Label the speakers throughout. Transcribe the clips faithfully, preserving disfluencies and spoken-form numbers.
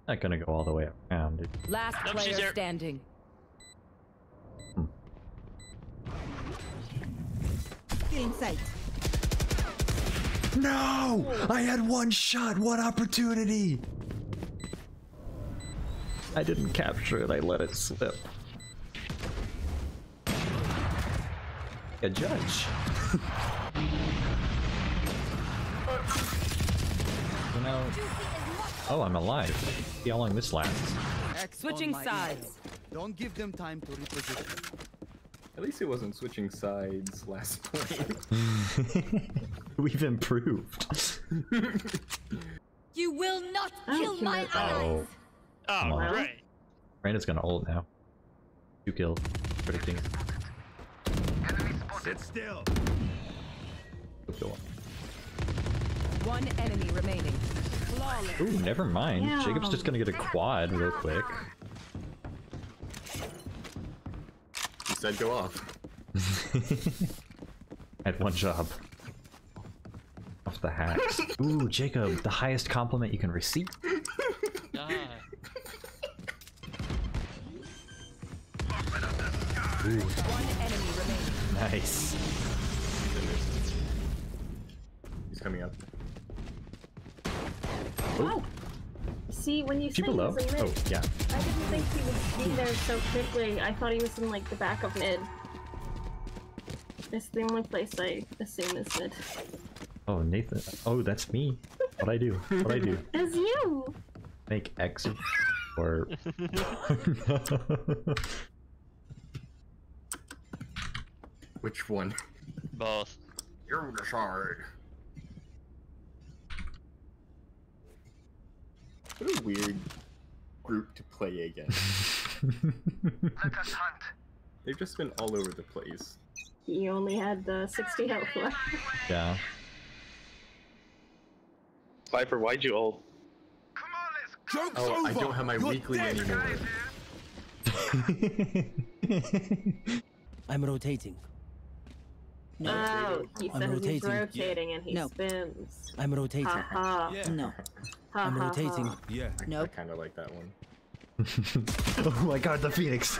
Speaker 1: Not gonna go all the way around, dude.
Speaker 2: Last
Speaker 3: Nope, she's
Speaker 2: player
Speaker 3: there.
Speaker 2: standing.
Speaker 1: Hmm.
Speaker 4: In sight.
Speaker 1: No! I had one shot, one opportunity! I didn't capture it, I let it slip. A judge. You know... Oh, I'm alive. See how long this lasts.
Speaker 2: Switching sides.
Speaker 4: Don't give them time to reposition.
Speaker 5: At least it wasn't switching sides last point.
Speaker 1: We've improved.
Speaker 6: You will not kill my allies.
Speaker 3: Oh,
Speaker 1: Wow.
Speaker 3: great.
Speaker 1: Randos gonna ult now. Two kills. Predicting.
Speaker 4: Sit still.
Speaker 1: Two kill.
Speaker 2: One enemy remaining. Flawless.
Speaker 1: Ooh, never mind.
Speaker 6: Yeah.
Speaker 1: Jacob's just gonna get a quad real quick.
Speaker 5: He said go off.
Speaker 1: I had one job. Off the hat. Ooh, Jacob, the highest compliment you can receive.
Speaker 3: Ah.
Speaker 1: Ooh,
Speaker 2: One enemy remaining.
Speaker 1: nice.
Speaker 5: He's coming up.
Speaker 1: Oh,
Speaker 7: See, when you
Speaker 1: she
Speaker 7: said he
Speaker 1: below?
Speaker 7: was in mid,
Speaker 1: Oh, yeah.
Speaker 7: I didn't think he would be there so quickly. I thought he was in like the back of mid. It's the only place I assume is mid.
Speaker 1: Oh, Nathan. Oh, that's me. What I do? What I do?
Speaker 7: It's you!
Speaker 1: Make X or...
Speaker 5: Which one?
Speaker 3: Both.
Speaker 5: You're decide. What a weird group to play against.
Speaker 8: Let us hunt.
Speaker 5: They've just been all over the place.
Speaker 7: He only had uh, sixty health left.
Speaker 1: Yeah.
Speaker 9: Viper, why'd you ult?
Speaker 8: Come on, let's go.
Speaker 4: Joke's
Speaker 5: Oh,
Speaker 4: over.
Speaker 5: I don't have my
Speaker 4: You're
Speaker 5: weekly
Speaker 4: dead.
Speaker 5: anymore.
Speaker 10: I'm rotating.
Speaker 7: Oh, he
Speaker 10: I'm
Speaker 7: said he's
Speaker 10: rotating.
Speaker 7: rotating and he
Speaker 10: No.
Speaker 7: spins.
Speaker 10: I'm rotating.
Speaker 7: Ha ha.
Speaker 4: Yeah.
Speaker 10: No,
Speaker 7: Ha
Speaker 10: I'm
Speaker 7: ha
Speaker 10: rotating.
Speaker 7: ha.
Speaker 4: Yeah.
Speaker 5: I, I
Speaker 2: Nope.
Speaker 5: kind of like that one.
Speaker 1: Oh my god, the Phoenix.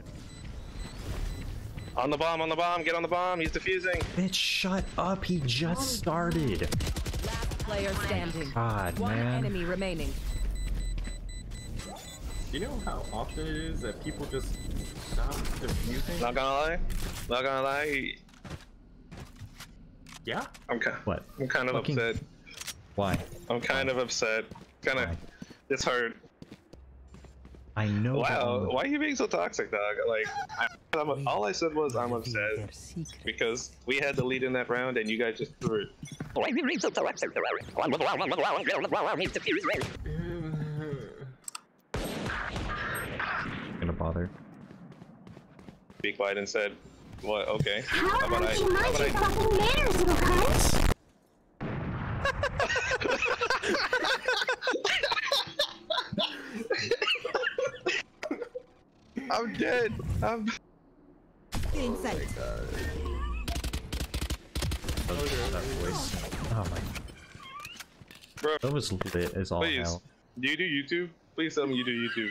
Speaker 9: On the bomb, on the bomb, get on the bomb, he's defusing.
Speaker 1: Bitch, shut up. He just started.
Speaker 2: Last player standing.
Speaker 1: God,
Speaker 2: One
Speaker 1: man.
Speaker 2: enemy remaining.
Speaker 5: You know how often it is that people just stop defusing?
Speaker 9: Not gonna lie, not gonna lie,
Speaker 5: Yeah?
Speaker 9: I'm kind,
Speaker 1: What?
Speaker 9: I'm kind of
Speaker 1: Fucking-
Speaker 9: upset.
Speaker 1: Why?
Speaker 9: I'm kind of upset. Kind of,
Speaker 1: Why?
Speaker 9: it's hard.
Speaker 1: I know.
Speaker 9: Wow,
Speaker 1: that-
Speaker 9: why are you being so toxic, dog? Like, I, I'm, all I said was I'm
Speaker 10: Reveal
Speaker 9: upset
Speaker 10: their secret.
Speaker 9: because we had the lead in that round and you guys just threw it.
Speaker 1: Gonna bother.
Speaker 9: Be quiet and said, "What? Okay.
Speaker 7: How
Speaker 9: about
Speaker 7: about
Speaker 9: I?
Speaker 7: you
Speaker 9: How
Speaker 7: mind
Speaker 9: about
Speaker 7: your
Speaker 9: I?"
Speaker 7: fucking manners, little cunt?
Speaker 9: I'm dead. I'm.
Speaker 4: In sight.
Speaker 1: That, that voice. Oh my.
Speaker 9: Bro,
Speaker 1: That was lit as all
Speaker 9: please.
Speaker 1: hell.
Speaker 9: Do you do YouTube? Please tell me you do YouTube.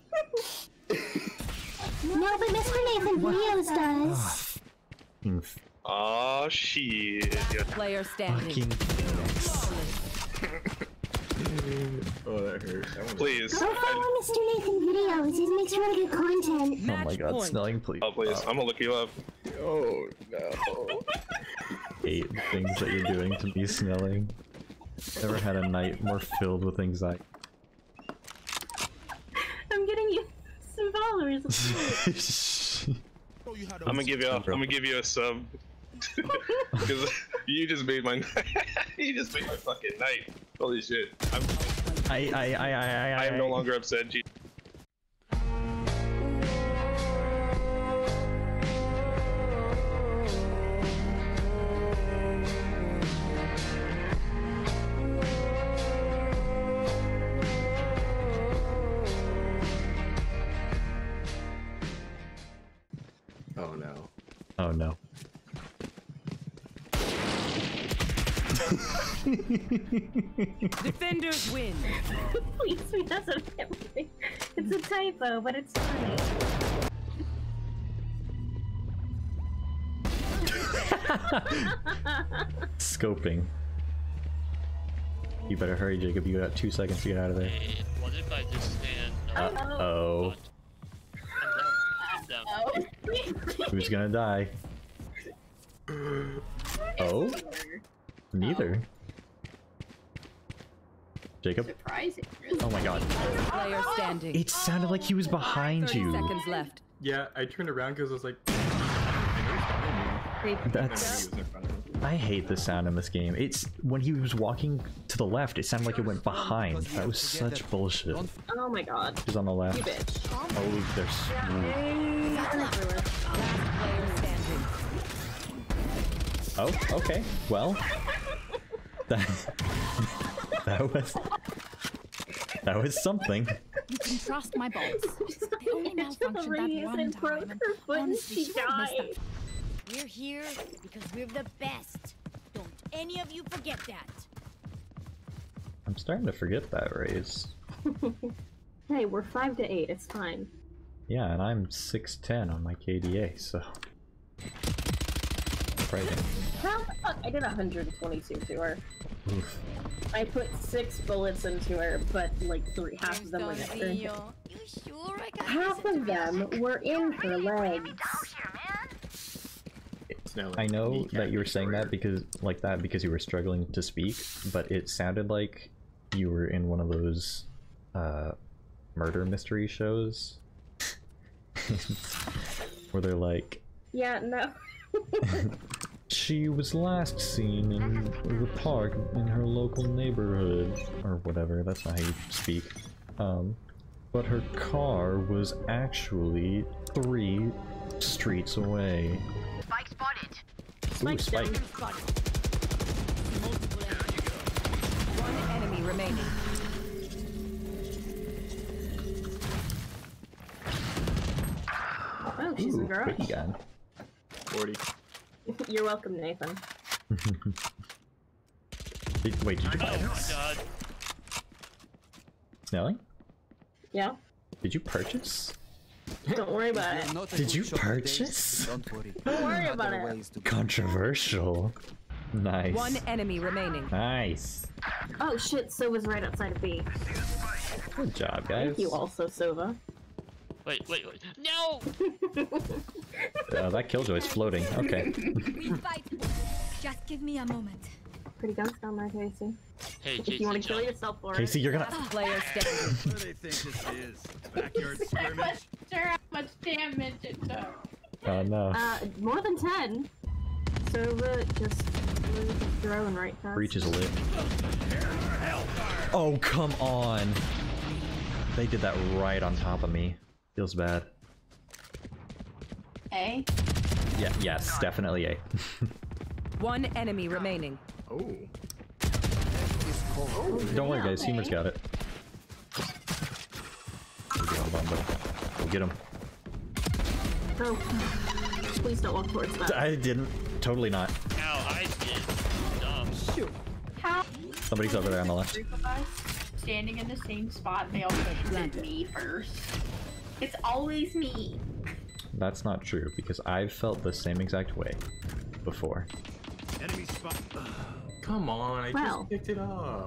Speaker 7: No, but Mister Nathan Videos does.
Speaker 1: Fucking f-
Speaker 9: Oh shit.
Speaker 2: Player standing.
Speaker 1: fucking Phoenix.
Speaker 5: Oh, that hurt. That one
Speaker 9: Please.
Speaker 7: Go follow Mister Nathan Videos. He makes really good content.
Speaker 1: Oh my
Speaker 2: Match
Speaker 1: god,
Speaker 2: point.
Speaker 1: Snelling, please.
Speaker 9: Oh please,
Speaker 1: stop.
Speaker 9: I'm gonna look you up.
Speaker 5: Oh, no.
Speaker 1: Hate the things that you're doing to me, Snelling. Never had a night more filled with anxiety.
Speaker 7: I'm getting you some followers.
Speaker 9: I'm gonna give you. A, I'm gonna give you a sub. Because you just made my. You just made my fucking night. Holy shit. I'm.
Speaker 1: I I I I I
Speaker 9: I am no longer upset. G.
Speaker 5: Oh, no.
Speaker 1: Oh no.
Speaker 2: Defenders win.
Speaker 7: Please, we have some It's a typo, but it's funny.
Speaker 1: Scoping. You better hurry, Jacob. You got two seconds to get out of there.
Speaker 3: Hey, what if I just stand?
Speaker 1: Uh oh.
Speaker 3: I'm down. I'm down.
Speaker 7: Oh.
Speaker 1: Who's gonna die? Oh? Neither. Jacob?
Speaker 6: Surprising.
Speaker 1: Oh my god.
Speaker 2: Player standing.
Speaker 1: It sounded like he was behind
Speaker 2: thirty
Speaker 1: you.
Speaker 2: seconds left.
Speaker 5: Yeah, I turned around because I was like, I know he's behind me.
Speaker 1: That's...
Speaker 5: And then he was in front of me.
Speaker 1: I hate the sound in this game. It's when he was walking to the left, it sounded like it went behind. That was such bullshit.
Speaker 7: Oh my god.
Speaker 1: He's on the left.
Speaker 7: You bitch.
Speaker 1: Oh, there's...
Speaker 7: Everywhere.
Speaker 2: Last player standing.
Speaker 1: Oh, okay. Well, that that was that was something.
Speaker 6: You can trust my balls. They only malfunctioned that
Speaker 7: Raise
Speaker 6: one
Speaker 7: and
Speaker 6: time.
Speaker 7: broke
Speaker 6: and
Speaker 7: her foot and
Speaker 6: honestly,
Speaker 7: she
Speaker 6: she won't miss
Speaker 7: died.
Speaker 6: that. We're here because we're the best. Don't any of you forget that.
Speaker 1: I'm starting to forget that, Raise.
Speaker 7: Hey, we're five to eight. It's fine.
Speaker 1: Yeah, and I'm six ten on my K D A, so... Frightening.
Speaker 7: How the fuck? I did one hundred twenty-two to her.
Speaker 1: Oof.
Speaker 7: I put six bullets into her, but like three, half of them were in her.
Speaker 6: You sure I got
Speaker 7: Half of them were in her legs.
Speaker 5: Snelling.
Speaker 1: I know
Speaker 5: Kneecap
Speaker 1: that you were saying that
Speaker 5: destroyer.
Speaker 1: because like that because you were struggling to speak, but it sounded like you were in one of those uh, murder mystery shows where they're like,
Speaker 7: Yeah, no.
Speaker 1: she was last seen in the park in her local neighborhood, or whatever. That's not how you speak. Um, but her car was actually three streets away.
Speaker 8: Spike spotted.
Speaker 1: Ooh, Spike.
Speaker 2: One enemy remaining.
Speaker 7: Oh, she's a
Speaker 1: Ooh,
Speaker 7: girl.
Speaker 1: quick gun.
Speaker 5: forty.
Speaker 7: You're welcome, Nathan.
Speaker 1: Did, wait, did you buy
Speaker 3: Oh my
Speaker 1: this?
Speaker 3: god.
Speaker 1: Snelling?
Speaker 7: Yeah?
Speaker 1: Did you purchase?
Speaker 7: Don't worry about it.
Speaker 1: Did you purchase?
Speaker 4: Don't worry.
Speaker 7: Don't worry about it.
Speaker 1: Controversial. Nice.
Speaker 2: One enemy remaining.
Speaker 1: Nice.
Speaker 7: Oh shit, Sova's right outside of B.
Speaker 1: Good job, guys.
Speaker 7: Thank you also, Sova.
Speaker 3: Wait, wait, wait. No!
Speaker 1: Uh, that killjoy's floating. Okay.
Speaker 6: We fight. Just give me a moment.
Speaker 7: Pretty guns down there, Casey.
Speaker 3: Hey,
Speaker 7: If you want to
Speaker 3: Jason,
Speaker 7: kill
Speaker 3: jump.
Speaker 7: yourself for
Speaker 1: Casey,
Speaker 7: it.
Speaker 1: you're gonna.
Speaker 2: Last player standing.
Speaker 10: What do they think this is? Backyard scrimmage?
Speaker 6: Sure how much damage it took.
Speaker 1: Oh no.
Speaker 7: Uh, more than ten. Sova just really just throwing right past.
Speaker 1: Breach is lit. Oh, come on. They did that right on top of me. Feels bad.
Speaker 6: A.
Speaker 1: Yeah, yes, definitely A.
Speaker 2: One enemy remaining.
Speaker 5: Oh.
Speaker 1: Don't worry, guys. Humor's got it. We'll get him, Bomba. We'll get him.
Speaker 7: Oh, please don't walk towards that.
Speaker 1: I didn't. Totally not.
Speaker 3: Ow, I did. Dumb.
Speaker 6: How?
Speaker 1: Somebody's over there on the left.
Speaker 6: Group of us standing in the same spot. They all hit me first. It's always me.
Speaker 1: That's not true, because I've felt the same exact way before.
Speaker 10: Enemy spot.
Speaker 5: Come on, I
Speaker 7: Well.
Speaker 5: just picked it up.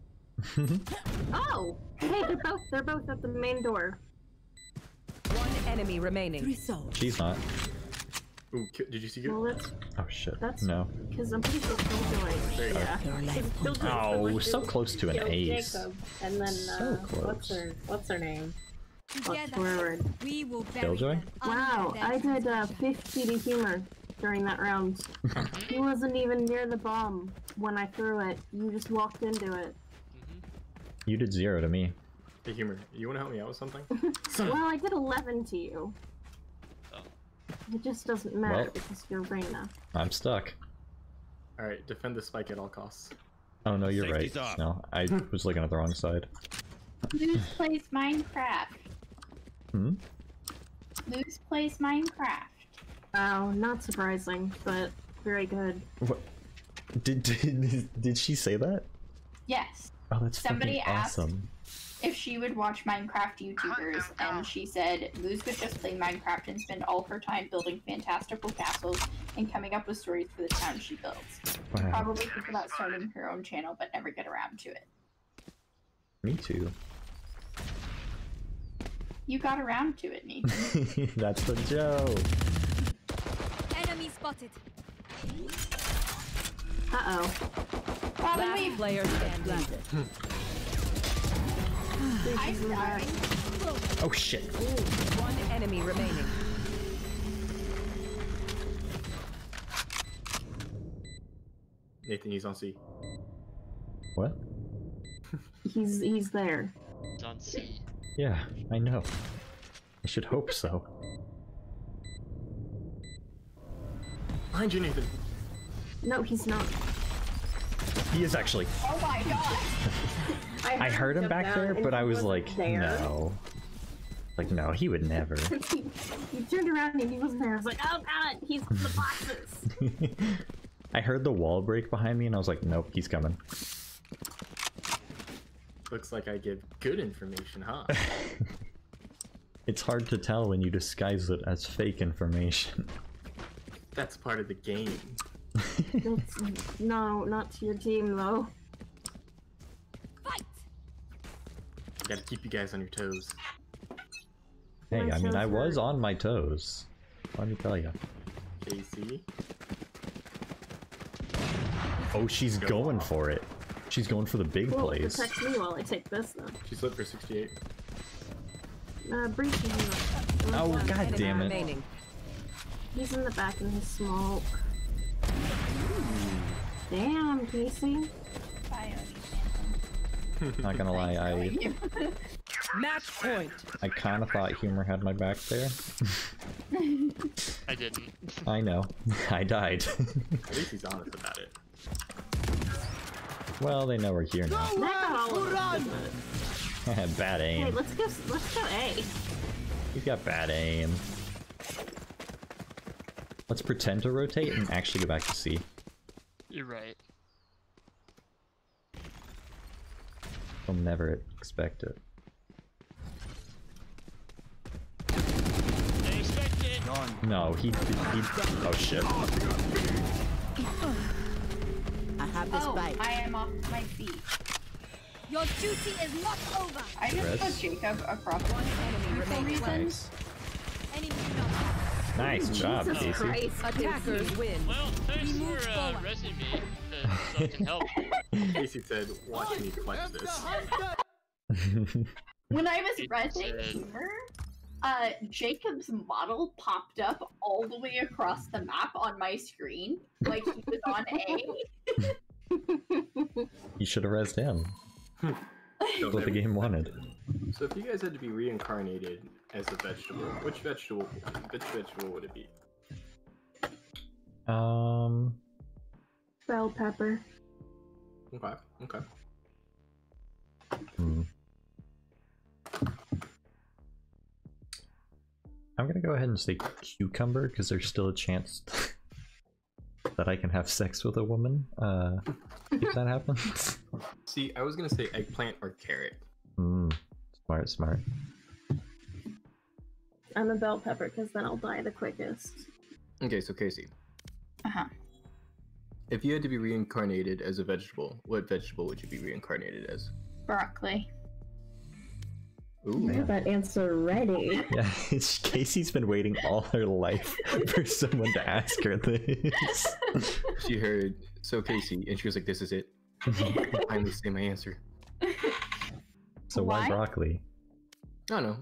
Speaker 7: Oh! Hey, they're both they're both at the main door.
Speaker 2: One enemy remaining.
Speaker 1: She's not.
Speaker 5: Ooh, ki- did you see it?
Speaker 7: Well, that's
Speaker 1: Oh shit.
Speaker 7: That's-
Speaker 1: No.
Speaker 7: because I'm pretty sure Killjoy.
Speaker 5: There you go.
Speaker 7: Yeah. Killjoy
Speaker 1: Oh,
Speaker 7: killed
Speaker 1: we're so close to an
Speaker 7: killed
Speaker 1: ace.
Speaker 7: Jacob, and then
Speaker 1: So
Speaker 7: uh,
Speaker 1: close.
Speaker 7: what's her what's her name?
Speaker 6: Together,
Speaker 7: Forward.
Speaker 6: we will bury
Speaker 1: Killjoy?
Speaker 6: them
Speaker 7: Wow,
Speaker 6: under
Speaker 7: I
Speaker 6: their
Speaker 7: did uh,
Speaker 6: transgression.
Speaker 7: fifty to humor during that round. He wasn't even near the bomb when I threw it. You just walked into it.
Speaker 1: You did zero to me.
Speaker 5: Hey, Humor, you want to help me out with something?
Speaker 7: Well, I did eleven to you.
Speaker 3: Oh.
Speaker 7: It just doesn't matter
Speaker 1: Well.
Speaker 7: because you're Reyna.
Speaker 1: I'm stuck.
Speaker 5: Alright, defend the spike at all costs.
Speaker 1: Oh no, you're
Speaker 10: Safety's
Speaker 1: right.
Speaker 10: off.
Speaker 1: No, I was looking at the wrong side.
Speaker 6: Lose plays Minecraft.
Speaker 1: Hmm?
Speaker 6: Lose plays Minecraft.
Speaker 7: Oh, not surprising, but very good.
Speaker 1: What? Did did did she say that?
Speaker 6: Yes.
Speaker 1: Oh, that's
Speaker 6: Somebody
Speaker 1: fucking
Speaker 6: asked-
Speaker 1: awesome.
Speaker 6: if she would watch Minecraft YouTubers, and she said Luz would just play Minecraft and spend all her time building fantastical castles and coming up with stories for the town she builds.
Speaker 1: Wow.
Speaker 6: Probably think about starting her own channel, but never get around to it.
Speaker 1: Me too.
Speaker 6: You got around to it, Nathan.
Speaker 1: That's the joke.
Speaker 11: Enemy spotted.
Speaker 7: Uh-oh.
Speaker 6: Robin,
Speaker 2: Last
Speaker 6: leave.
Speaker 2: player standing.
Speaker 6: I died.
Speaker 1: Oh shit.
Speaker 2: One enemy remaining.
Speaker 5: Nathan, he's on C.
Speaker 1: What?
Speaker 7: He's he's there.
Speaker 3: It's on C.
Speaker 1: Yeah, I know. I should hope so.
Speaker 5: Behind you, Nathan.
Speaker 7: No, he's not.
Speaker 1: He is actually.
Speaker 6: Oh my god.
Speaker 1: I heard him
Speaker 7: jump
Speaker 1: back
Speaker 7: down
Speaker 1: there,
Speaker 7: and
Speaker 1: but
Speaker 7: he
Speaker 1: I was
Speaker 7: wasn't
Speaker 1: like,
Speaker 7: there.
Speaker 1: no. Like, no, he would never.
Speaker 7: he, he turned around and he wasn't there. I was like, oh god, he's in the boxes.
Speaker 1: I heard the wall break behind me and I was like, nope, he's coming.
Speaker 5: Looks like I give good information, huh?
Speaker 1: It's hard to tell when you disguise it as fake information.
Speaker 5: That's part of the game.
Speaker 7: It's, no, not to your team though.
Speaker 11: Fight.
Speaker 5: Gotta keep you guys on your toes.
Speaker 1: Hey,
Speaker 7: My
Speaker 1: I mean,
Speaker 7: toes
Speaker 1: I was
Speaker 7: hurt.
Speaker 1: on my toes. Let me tell you.
Speaker 5: Casey.
Speaker 1: Oh, she's
Speaker 5: Go
Speaker 1: going
Speaker 5: off.
Speaker 1: for it. She's going for the big
Speaker 7: Well,
Speaker 1: plays.
Speaker 7: protect me while I take this though.
Speaker 5: She slipped for sixty-eight.
Speaker 7: Uh, breach is in the
Speaker 1: Oh,
Speaker 7: one
Speaker 1: god
Speaker 2: Enemy
Speaker 1: damn it.
Speaker 2: remaining.
Speaker 7: He's in the back in his smoke. Damn, Casey.
Speaker 6: Bye,
Speaker 1: Not gonna lie, I
Speaker 2: Match point.
Speaker 1: I kind of thought Humor had my back there.
Speaker 3: I didn't.
Speaker 1: I know. I died.
Speaker 5: At least he's honest about it.
Speaker 1: Well, they know we're here now.
Speaker 7: Not all of us,
Speaker 1: I had bad
Speaker 7: but- Hey,
Speaker 1: aim.
Speaker 7: let's go. Let's go A.
Speaker 1: You've got bad aim. Let's pretend to rotate and actually go back to C.
Speaker 3: You're right.
Speaker 1: I'll never expect it.
Speaker 3: I expect it.
Speaker 1: No, he, he, oh shit.
Speaker 4: I have the
Speaker 6: Oh,
Speaker 4: spike.
Speaker 6: I am off my feet.
Speaker 11: Your duty is not over.
Speaker 6: I just
Speaker 1: Reds?
Speaker 6: put Jacob across
Speaker 2: One enemy
Speaker 6: for some
Speaker 2: remaining.
Speaker 6: reason.
Speaker 1: Nice.
Speaker 11: Enemy not.
Speaker 1: Nice job,
Speaker 7: Jesus
Speaker 1: Casey.
Speaker 7: Christ.
Speaker 2: Attackers win.
Speaker 3: Well, thanks
Speaker 11: We
Speaker 3: for
Speaker 11: move
Speaker 3: uh,
Speaker 11: forward.
Speaker 3: resing me. To something help.
Speaker 5: Casey said, watch me clutch this.
Speaker 6: When I was
Speaker 3: It
Speaker 6: resting
Speaker 3: said-
Speaker 6: Humor, uh, Jacob's model popped up all the way across the map on my screen, like he was on A.
Speaker 1: You should have rezzed him. That's what the game wanted.
Speaker 5: So if you guys had to be reincarnated as a vegetable, which vegetable which vegetable would it be?
Speaker 1: Um,
Speaker 7: Bell pepper.
Speaker 5: Okay, okay.
Speaker 1: hmm. I'm gonna go ahead and say cucumber because there's still a chance that I can have sex with a woman. Uh, if that happens.
Speaker 5: See, I was gonna say eggplant or carrot.
Speaker 1: Hmm. Smart, smart.
Speaker 7: I'm a bell pepper because then I'll die the quickest.
Speaker 5: Okay, so Casey,
Speaker 6: Uh-huh.
Speaker 5: if you had to be reincarnated as a vegetable, what vegetable would you be reincarnated as?
Speaker 6: Broccoli.
Speaker 5: Ooh.
Speaker 7: I have that answer ready.
Speaker 1: Yeah, Casey's been waiting all her life for someone to ask her this.
Speaker 5: She heard, so Casey, and she was like, this is it. I finally say my answer.
Speaker 1: So why
Speaker 6: Why?
Speaker 1: broccoli?
Speaker 5: I don't know.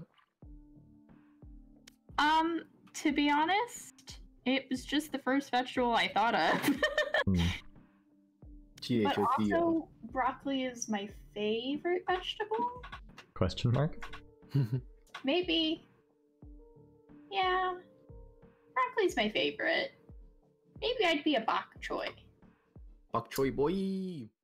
Speaker 6: Um, to be honest, it was just the first vegetable I thought of.
Speaker 1: Hmm.
Speaker 5: T H
Speaker 6: But
Speaker 5: O T O.
Speaker 6: also, broccoli is my favorite vegetable.
Speaker 1: Question mark?
Speaker 6: Maybe. Yeah. Broccoli's my favorite. Maybe I'd be a bok choy.
Speaker 5: Bok choy boy.